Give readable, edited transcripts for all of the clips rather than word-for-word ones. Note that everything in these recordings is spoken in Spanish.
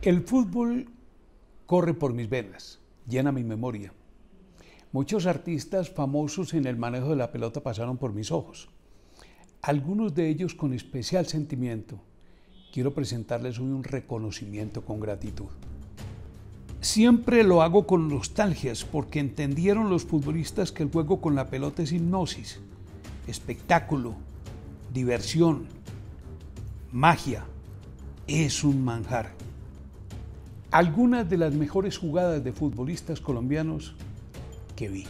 El fútbol corre por mis venas, llena mi memoria. Muchos artistas famosos en el manejo de la pelota pasaron por mis ojos. Algunos de ellos con especial sentimiento. Quiero presentarles hoy un reconocimiento con gratitud. Siempre lo hago con nostalgias porque entendieron los futbolistas que el juego con la pelota es hipnosis, espectáculo, diversión, magia, es un manjar. Algunas de las mejores jugadas de futbolistas colombianos que vi.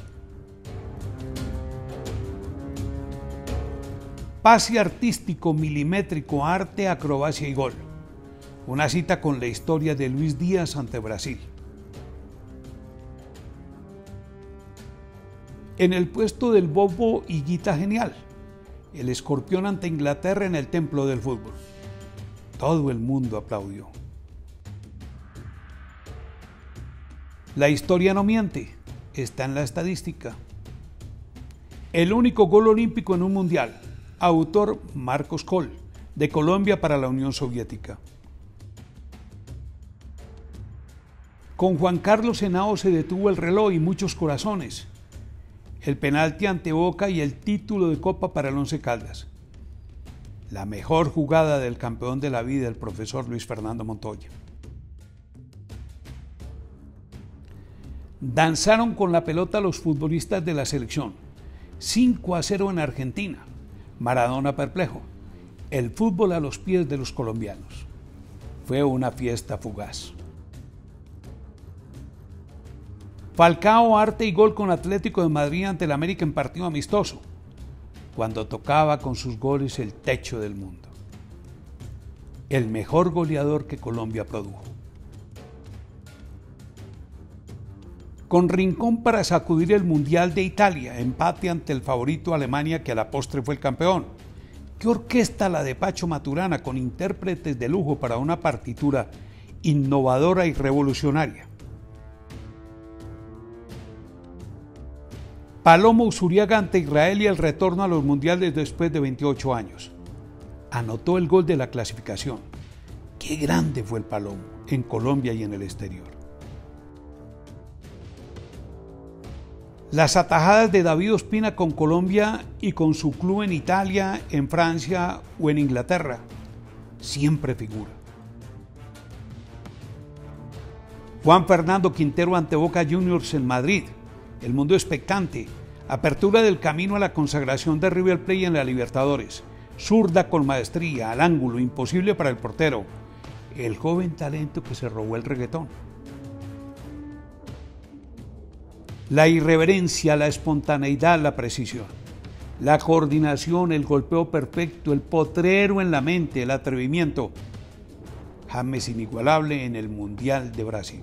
Pase artístico, milimétrico, arte, acrobacia y gol. Una cita con la historia de Luis Díaz ante Brasil. En el puesto del Bobo Higuita genial. El escorpión ante Inglaterra en el templo del fútbol. Todo el mundo aplaudió. La historia no miente, está en la estadística. El único gol olímpico en un mundial, autor Marcos Kohl, de Colombia para la Unión Soviética. Con Juan Carlos Henao se detuvo el reloj y muchos corazones. El penalti ante Boca y el título de Copa para el Once Caldas. La mejor jugada del campeón de la vida, el profesor Luis Fernando Montoya. Danzaron con la pelota los futbolistas de la selección. 5-0 en Argentina. Maradona perplejo. El fútbol a los pies de los colombianos. Fue una fiesta fugaz. Falcao, arte y gol con Atlético de Madrid ante el América en partido amistoso, cuando tocaba con sus goles el techo del mundo. El mejor goleador que Colombia produjo. Con Rincón para sacudir el Mundial de Italia, empate ante el favorito Alemania que a la postre fue el campeón. ¡Qué orquesta la de Pacho Maturana con intérpretes de lujo para una partitura innovadora y revolucionaria! Palomo Usuriaga ante Israel y el retorno a los mundiales después de 28 años. Anotó el gol de la clasificación. ¡Qué grande fue el Palomo en Colombia y en el exterior! Las atajadas de David Ospina con Colombia y con su club en Italia, en Francia o en Inglaterra. Siempre figura. Juan Fernando Quintero ante Boca Juniors en Madrid. El mundo expectante. Apertura del camino a la consagración de River Plate en la Libertadores. Zurda con maestría, al ángulo, imposible para el portero. El joven talento que se robó el reggaetón. La irreverencia, la espontaneidad, la precisión. La coordinación, el golpeo perfecto, el potrero en la mente, el atrevimiento. James inigualable en el Mundial de Brasil.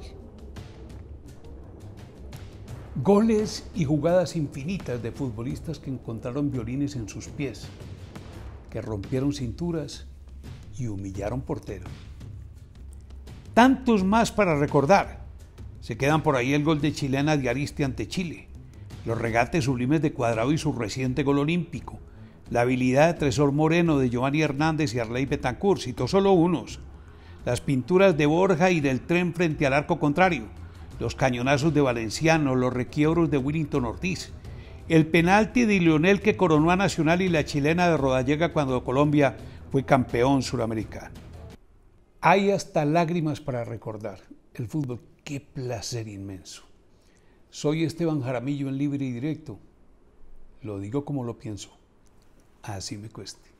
Goles y jugadas infinitas de futbolistas que encontraron violines en sus pies, que rompieron cinturas y humillaron porteros. Tantos más para recordar. Se quedan por ahí el gol de Chilena de Ariste ante Chile, los regates sublimes de Cuadrado y su reciente gol olímpico, la habilidad de Tresor Moreno, de Giovanni Hernández y Arley Betancourt, citó solo unos, las pinturas de Borja y del Tren frente al arco contrario, los cañonazos de Valenciano, los requiebros de Willington Ortiz, el penalti de Lionel que coronó a Nacional y la chilena de Rodallega cuando Colombia fue campeón suramericano. Hay hasta lágrimas para recordar. El fútbol, qué placer inmenso. Soy Esteban Jaramillo en Libre y Directo. Lo digo como lo pienso. Así me cueste.